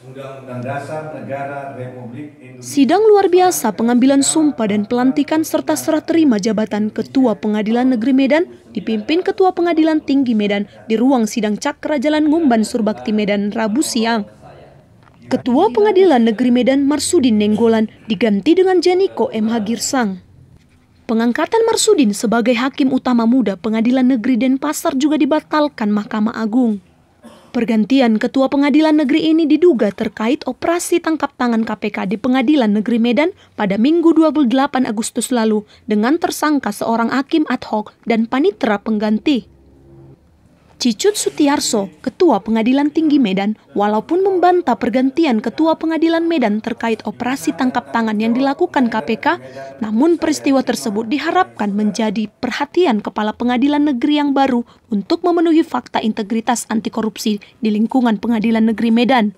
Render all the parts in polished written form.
Undang-Undang Dasar Negara Republik Indonesia. Sidang luar biasa pengambilan sumpah dan pelantikan serta serah terima jabatan Ketua Pengadilan Negeri Medan dipimpin Ketua Pengadilan Tinggi Medan di ruang sidang Cakra Jalan Ngumban Surbakti Medan Rabu siang. Ketua Pengadilan Negeri Medan Marsudin Nenggolan diganti dengan Janiko M. Hagirsang. Pengangkatan Marsudin sebagai Hakim Utama Muda Pengadilan Negeri Denpasar juga dibatalkan Mahkamah Agung. Pergantian Ketua Pengadilan Negeri ini diduga terkait operasi tangkap tangan KPK di Pengadilan Negeri Medan pada Minggu 28 Agustus lalu dengan tersangka seorang hakim ad hoc dan panitera pengganti. Cicut Sutiarso, Ketua Pengadilan Tinggi Medan, walaupun membantah pergantian Ketua Pengadilan Medan terkait operasi tangkap tangan yang dilakukan KPK, namun peristiwa tersebut diharapkan menjadi perhatian Kepala Pengadilan Negeri yang baru untuk memenuhi fakta integritas anti korupsi di lingkungan Pengadilan Negeri Medan.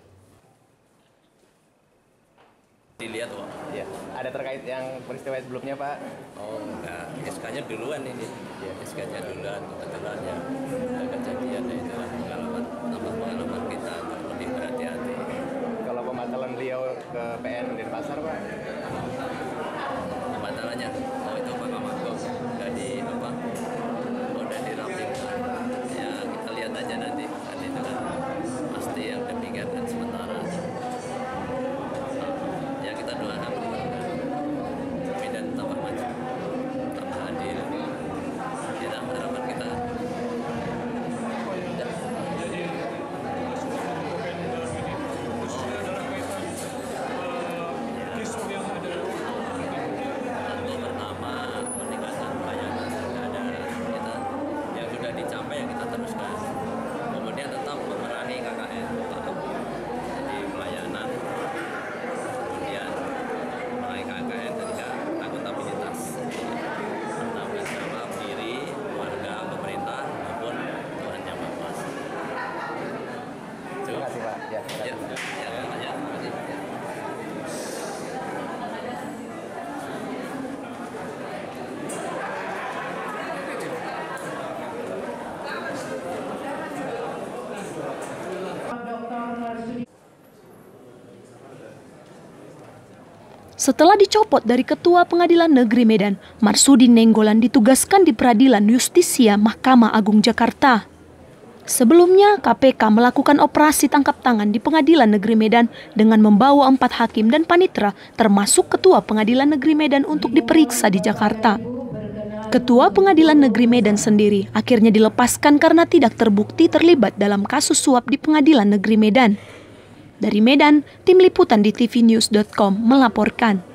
Dilihat, Pak. Ya, ada terkait yang peristiwa sebelumnya, Pak? Oh, enggak. SK-nya duluan ini. Ya. SK-nya duluan, kebetulan ya. Kejadian itu pengalaman kita untuk lebih berhati-hati. Kalau pembatalan beliau ke PN Denpasar, Pak? Pembatalannya? Oh, itu Mahkamah Agung. Udah dirapikan. Ya, kita lihat aja nanti. Nanti itu kan pasti yang demikian dan sementara. Ya, kita doakan Medan tambah maju, tambah adil. Kita harapan kita. Dicapai yang kita teruskan, kemudian tetap memerangi KKN, jadi pelayanan, kemudian memerangi KKN dan juga akuntabilitas, bertanggung jawab diri, warga, pemerintah maupun Tuhan Yang Maha Kuasa. Terima kasih, Pak. Ya, Setelah dicopot dari Ketua Pengadilan Negeri Medan, Marsudin Nenggolan ditugaskan di Peradilan Justisia Mahkamah Agung Jakarta. Sebelumnya, KPK melakukan operasi tangkap tangan di Pengadilan Negeri Medan dengan membawa 4 hakim dan panitera, termasuk Ketua Pengadilan Negeri Medan untuk diperiksa di Jakarta. Ketua Pengadilan Negeri Medan sendiri akhirnya dilepaskan karena tidak terbukti terlibat dalam kasus suap di Pengadilan Negeri Medan. Dari Medan, tim liputan di tvnews.com melaporkan.